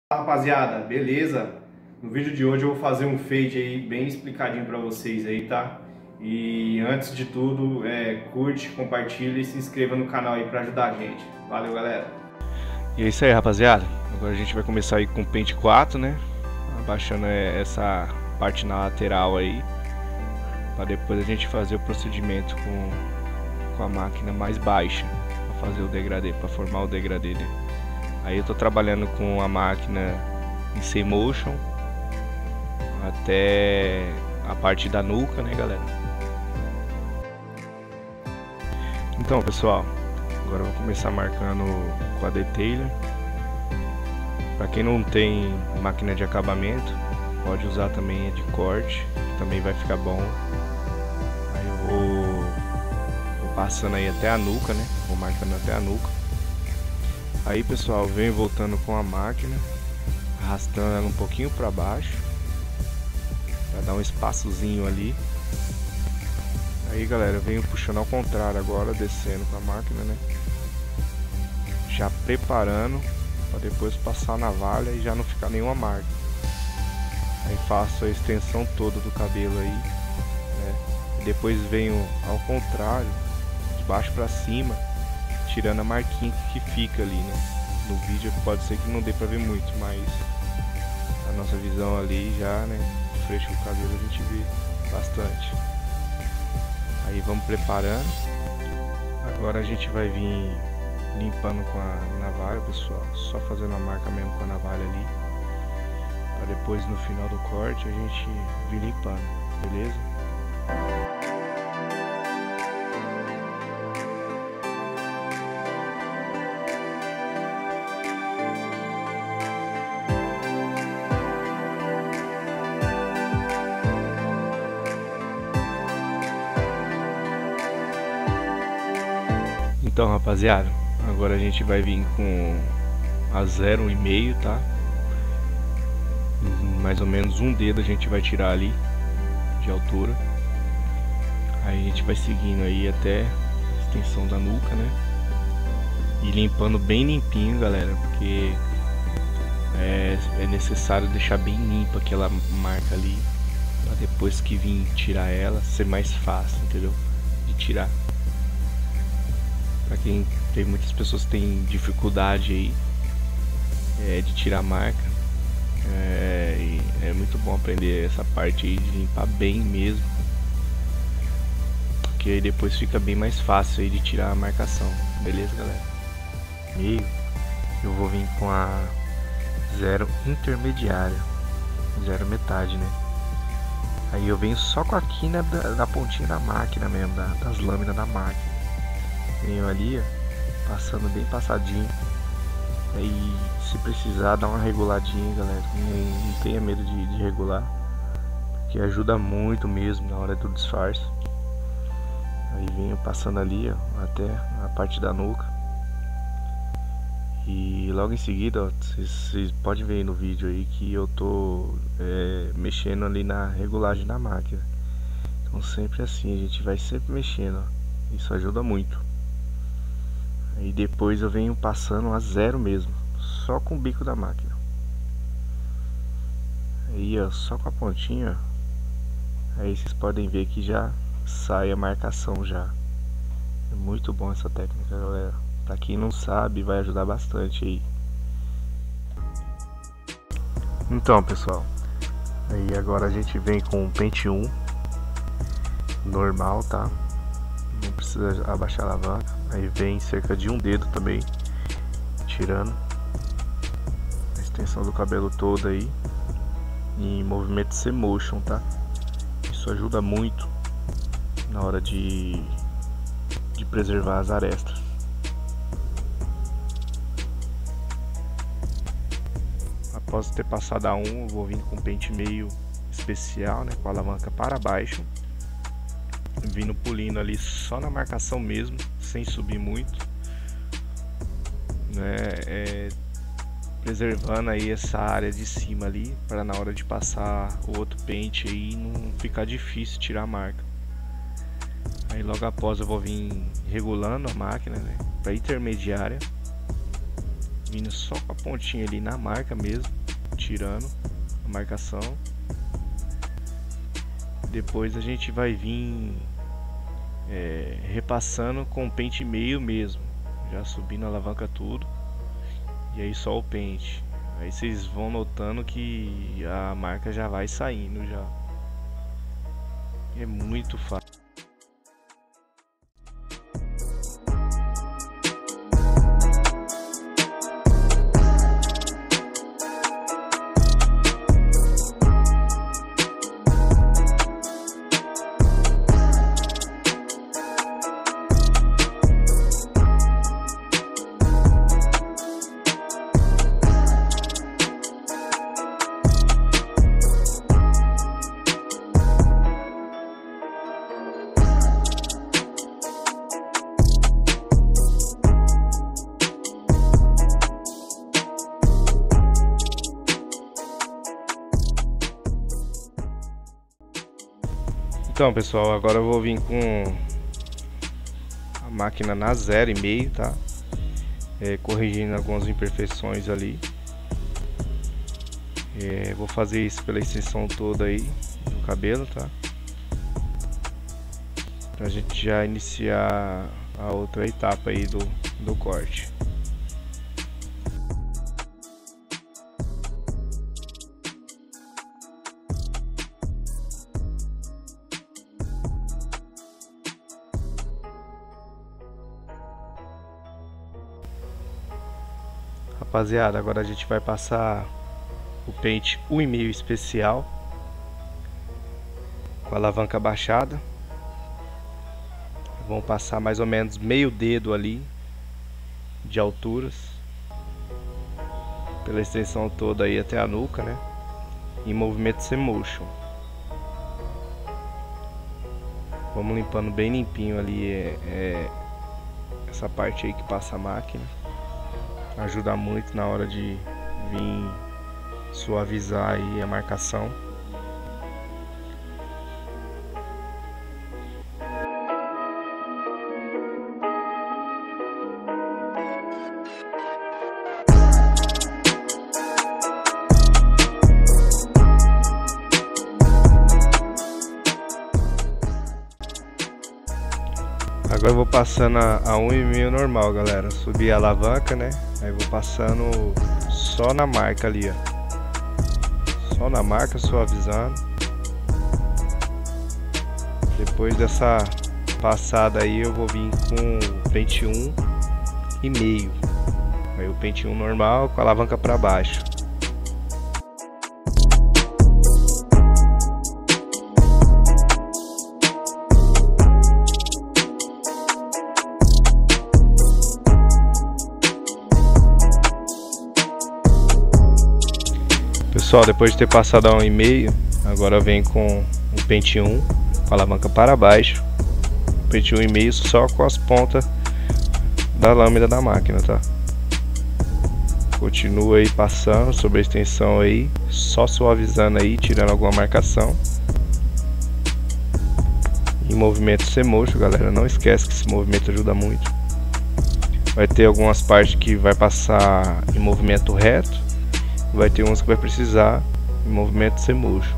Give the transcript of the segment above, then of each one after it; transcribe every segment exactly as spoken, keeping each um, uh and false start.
Rapaziada, beleza? No vídeo de hoje eu vou fazer um fade aí bem explicadinho pra vocês aí, tá? E antes de tudo, é, curte, compartilha e se inscreva no canal aí pra ajudar a gente. Valeu, galera! E é isso aí, rapaziada. Agora a gente vai começar aí com o Paint quatro, né? Abaixando essa parte na lateral aí, para depois a gente fazer o procedimento com, com a máquina mais baixa, para fazer o degradê, para formar o degradê, né? Aí eu tô trabalhando com a máquina em C Motion até a parte da nuca, né, galera? Então, pessoal, agora eu vou começar marcando com a detailer. Para quem não tem máquina de acabamento, pode usar também a de corte, que também vai ficar bom. Aí eu vou, vou passando aí até a nuca, né? Vou marcando até a nuca. Aí, pessoal, venho voltando com a máquina, arrastando ela um pouquinho para baixo, para dar um espaçozinho ali. Aí, galera, eu venho puxando ao contrário agora, descendo com a máquina, né? Já preparando para depois passar a navalha e já não ficar nenhuma marca. Aí faço a extensão toda do cabelo aí, né? E depois venho ao contrário, de baixo para cima, tirando a marquinha que fica ali, né? No vídeo pode ser que não dê pra ver muito, mas a nossa visão ali já, né, de frente com o cabelo a gente vê bastante. Aí vamos preparando. Agora a gente vai vir limpando com a navalha, pessoal, só fazendo a marca mesmo com a navalha ali, para depois no final do corte a gente vir limpando, beleza? Então, rapaziada, agora a gente vai vir com a zero e meio, tá? Mais ou menos um dedo a gente vai tirar ali de altura. Aí a gente vai seguindo aí até a extensão da nuca, né? E limpando bem limpinho, galera, porque é, é necessário deixar bem limpa aquela marca ali, para depois que vir tirar ela ser mais fácil, entendeu? De tirar. Pra quem tem muitas pessoas que têm dificuldade aí é, de tirar a marca, é, é muito bom aprender essa parte aí de limpar bem mesmo, porque aí depois fica bem mais fácil aí de tirar a marcação, beleza, galera? E eu vou vir com a zero intermediária, zero metade, né? Aí eu venho só com a quina da, da pontinha da máquina mesmo, da, das lâminas da máquina. Venho ali, ó, passando bem passadinho. Aí se precisar dar uma reguladinha, galera, não, não tenha medo de, de regular, porque ajuda muito mesmo na hora do disfarce. Aí venho passando ali, ó, até a parte da nuca. E logo em seguida, ó, vocês podem ver aí no vídeo aí que eu tô é, mexendo ali na regulagem da máquina. Então sempre assim, a gente vai sempre mexendo, ó. Isso ajuda muito. Aí depois eu venho passando a zero mesmo, só com o bico da máquina. Aí, ó, só com a pontinha. Aí vocês podem ver que já sai a marcação já. É muito bom essa técnica, galera. Pra quem não sabe, vai ajudar bastante aí. Então, pessoal, aí agora a gente vem com o pente um normal, tá? Não precisa abaixar a alavanca. Aí vem cerca de um dedo também, tirando a extensão do cabelo toda aí, em movimento C Motion, tá? Isso ajuda muito na hora de, de preservar as arestas. Após ter passado a um, eu vou vir com um pente meio especial, né? Com a alavanca para baixo, vindo pulindo ali só na marcação mesmo, sem subir muito, né? É, preservando aí essa área de cima ali, para na hora de passar o outro pente aí não ficar difícil tirar a marca. Aí logo após eu vou vir regulando a máquina, né, para intermediária, vindo só com a pontinha ali na marca mesmo, tirando a marcação. Depois a gente vai vir é, repassando com o pente meio mesmo, já subindo a alavanca tudo, e aí só o pente. Aí vocês vão notando que a marca já vai saindo já. É muito fácil. Então pessoal, agora eu vou vir com a máquina na zero e meio, tá? É, corrigindo algumas imperfeições ali. É, vou fazer isso pela extensão toda aí do cabelo, tá? Pra gente já iniciar a outra etapa aí do, do corte. Rapaziada, agora a gente vai passar o pente um e meio especial com a alavanca baixada. Vamos passar mais ou menos meio dedo ali de alturas pela extensão toda aí até a nuca, né? Em movimento C-motion. Vamos limpando bem limpinho ali é, é, essa parte aí que passa a máquina. Ajuda muito na hora de vir suavizar aí a marcação. Agora eu vou passando a, a um e meio normal, galera. Subir a alavanca, né? Aí vou passando só na marca ali, ó. Só na marca, suavizando. Depois dessa passada aí eu vou vir com o pente um e meio. Aí o pente um normal com a alavanca para baixo. Pessoal, depois de ter passado a um e meio, agora vem com o pente um com a alavanca para baixo, pente um e meio só com as pontas da lâmina da máquina, tá? Continua aí passando sobre a extensão aí, só suavizando aí, tirando alguma marcação. Em movimento C-motion, galera, não esquece que esse movimento ajuda muito. Vai ter algumas partes que vai passar em movimento reto. Vai ter uns que vai precisar de movimento C-motion.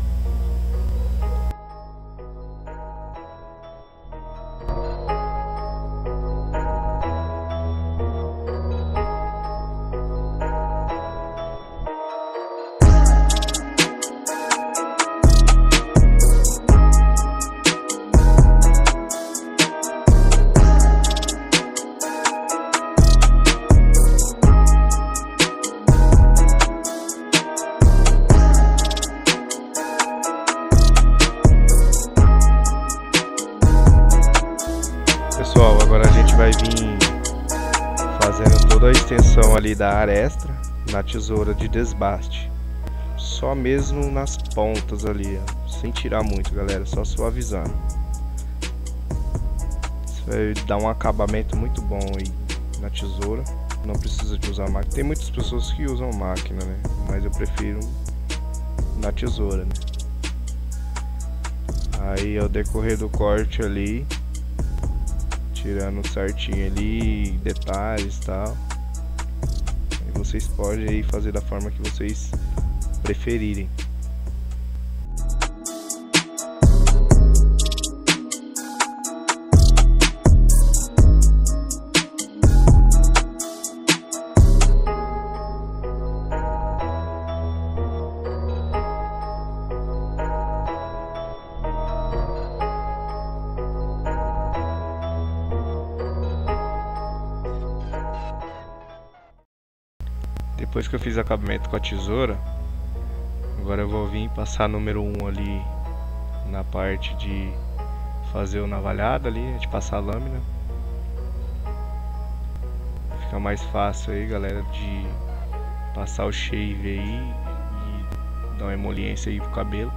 Pessoal, agora a gente vai vir fazendo toda a extensão ali da aresta na tesoura de desbaste, só mesmo nas pontas ali, ó, sem tirar muito, galera, só suavizando. Isso vai dar um acabamento muito bom aí na tesoura. Não precisa de usar máquina. Tem muitas pessoas que usam máquina, né? Mas eu prefiro na tesoura, né? Aí ao decorrer do corte ali, tirando certinho ali, detalhes e tal, vocês podem aí fazer da forma que vocês preferirem. Depois que eu fiz acabamento com a tesoura, agora eu vou vir passar número um ali na parte de fazer o navalhado ali, de passar a lâmina. Fica mais fácil aí, galera, de passar o shave aí e dar uma emoliência aí pro cabelo.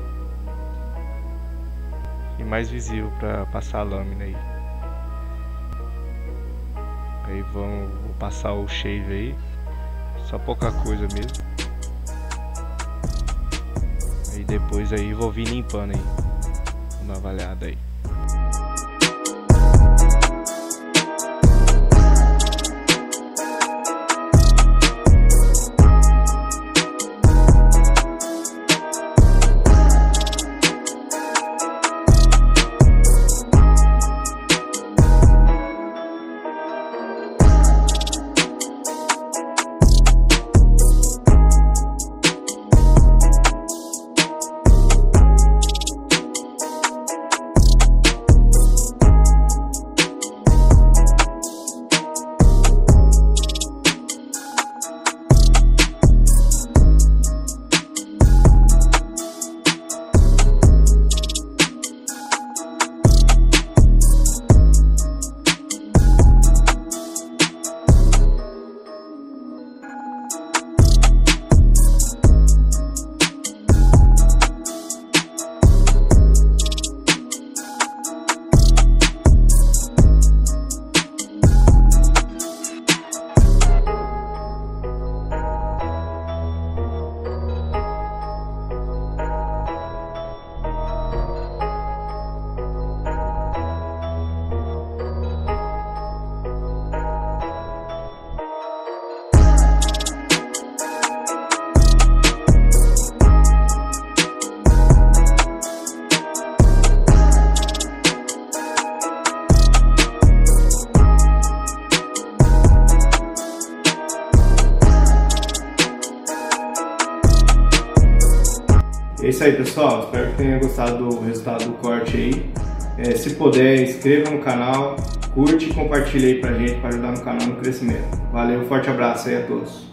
E mais visível para passar a lâmina aí. Aí vamos vou passar o shave aí. Só pouca coisa mesmo. Aí depois aí vou vir limpando aí o navalhado aí. É isso aí, pessoal, espero que tenha gostado do resultado do corte aí. É, se puder, inscreva no canal, curte e compartilhe aí pra gente, para ajudar no canal no crescimento. Valeu, forte abraço aí a todos.